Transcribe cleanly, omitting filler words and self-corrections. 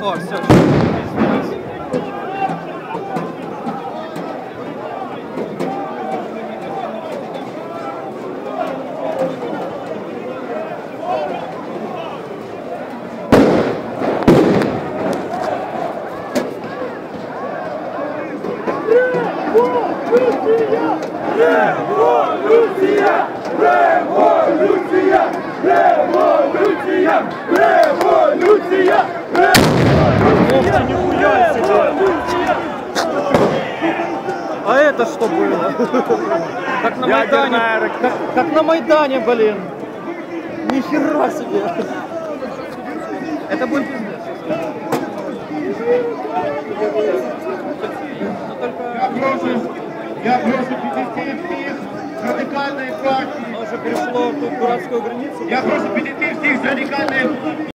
О, все. Революция! Революция! Революция! Революция! Ох, нихуя себе! А это что было? Как на Майдане, как на Майдане, блин. Нихера себе. Это будет пиздец. Я прошу підійти всіх з радикальної партії. Оно уже перешло тут дурацкую границу. Я прошу підійти всіх з радикальної